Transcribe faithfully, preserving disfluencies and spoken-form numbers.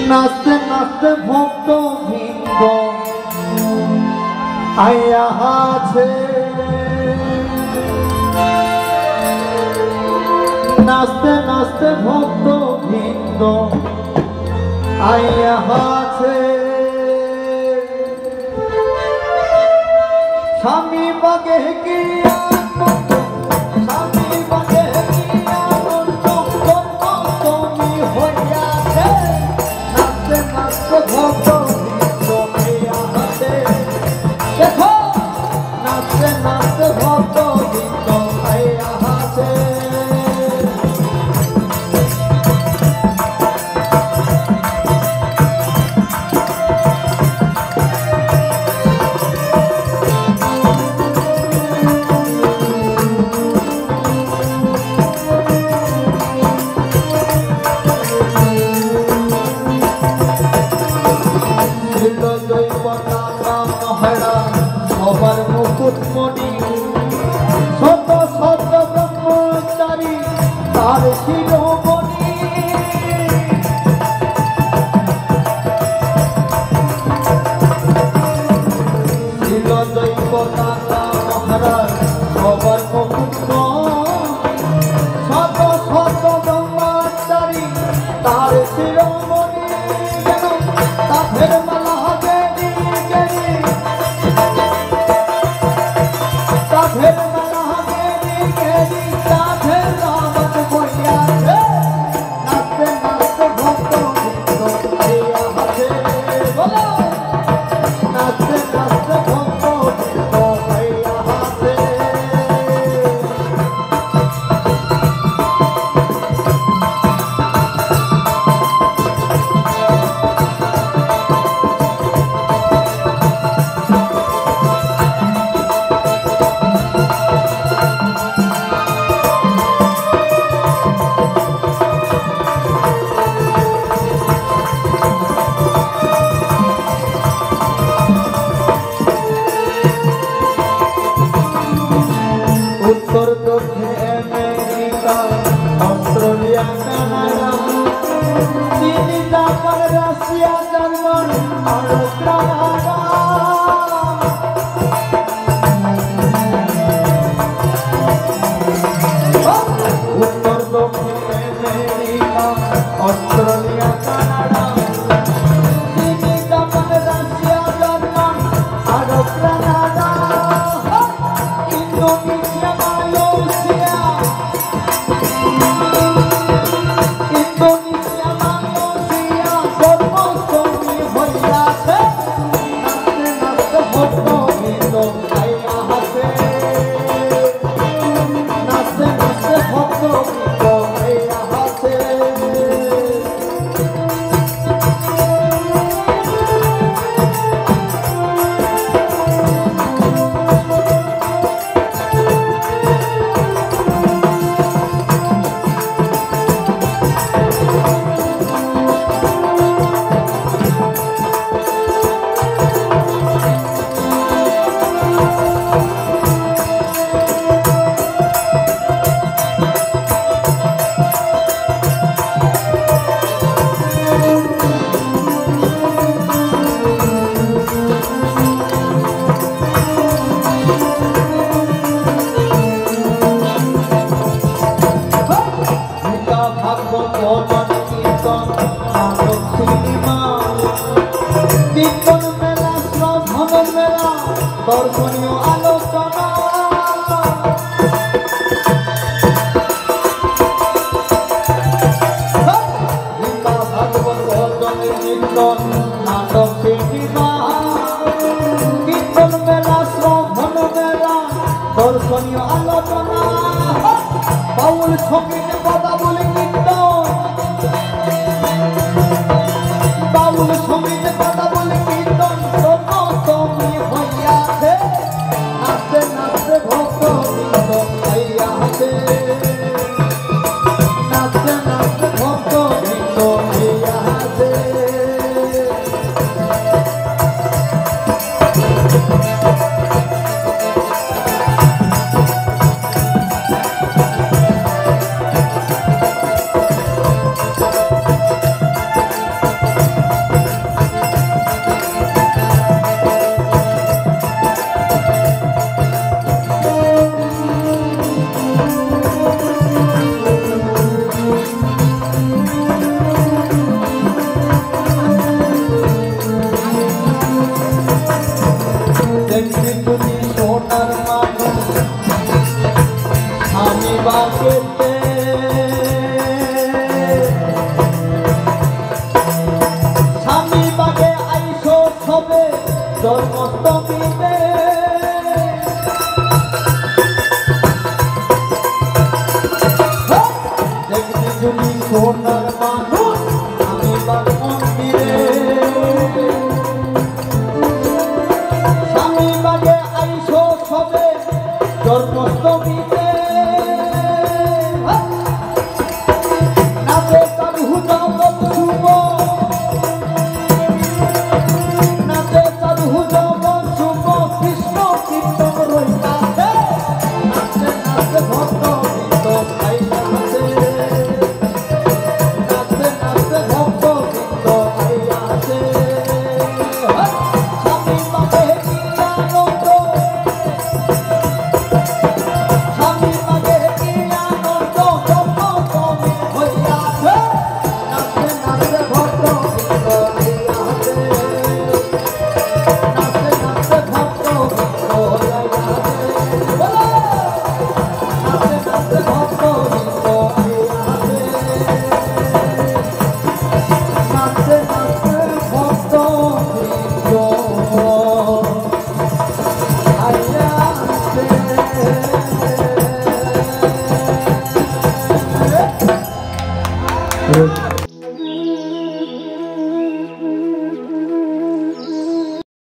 নাচতে নাচতে ভক্ত বৃন্দ আইয়া আছে, নাচতে নাচতে ভক্ত বৃন্দ আইয়া আছে। স্বামী বাগে গিয়া স্বামী বাগে গিয়া তুমি হইয়াছে, নাচতে নাচতে ভক্ত বৃন্দ আইয়া আছে। দেখো নাচতে নাচতে ভক্ত বৃন্দ আইয়া আছে। সবার মুকুটমণি শত শত ব্রহ্মচারী তার শিরোমণি, ছিল দৈবদাতা মহারাজ সবার মুকুটমণি শত শত ব্রহ্মচারী তার শিরোমণি। যেন তাদের মালা হবে উত্তর দক্ষিণ আমেরিকা অস্ট্রেলিয়া কানাডা চীন জাপান রাশিয়া জার্মান আর কানাডা। উত্তর দক্ষিণ আমেরিকা অস্ট্রেলিয়া কানাডা চীন জাপান রাশিয়া জার্মান আর Canada. Indonesia Malaysia Indonesia Malaysia Janmashtami হইয়াছে, নাচতে নাচতে ভক্ত বৃন্দ আইয়া আছে। নাচতে নাচতে ভক্ত বৃন্দ আইয়া আছে। কীর্তন মেলা শ্রবণ মেলা দর্শনীয় আলোচনা, গীতা ভাগবত ভজনের কীর্তন নাটক সিনেমা। কীর্তন মেলা শ্রবণ মেলা দর্শনীয় আলোচনা, বাউল সঙ্গীত কথা বলে কীর্তন, বাউল সঙ্গীত কথা বলে কীর্তন জন্মাষ্টমী হইয়াছে, নাচতে নাচতে ভক্ত বৃন্দ আইয়া আছে। নাচতে নাচতে ভক্ত বৃন্দ আইয়া আছে। সোনার মানুষ আমি বাগ মন্দিরে স্বামী বাগে আইসো সবে জন্মাষ্টমীতে নাচে তার হুজগত শুভ নাচে তার হুজগত শুভ কৃষ্ণ কীর্তন রইতাছে নাচে নাচে ভক্ত গীত গাইতাছে নাচে নাচে ভক্ত গীত গাইতাছে স্বামী বাগে কি আনন্দ স্বামী বাগে কি আনন্দ জন্মাষ্টমী হইয়াছে নাচে নাচে ভক্ত গীত গাইতাছে নাচে নাচে ভক্ত গীত গাইতাছে নাচে নাচে ভক্ত গীত গাইতাছে নাচে নাচে ভক্ত গীত গাইতাছে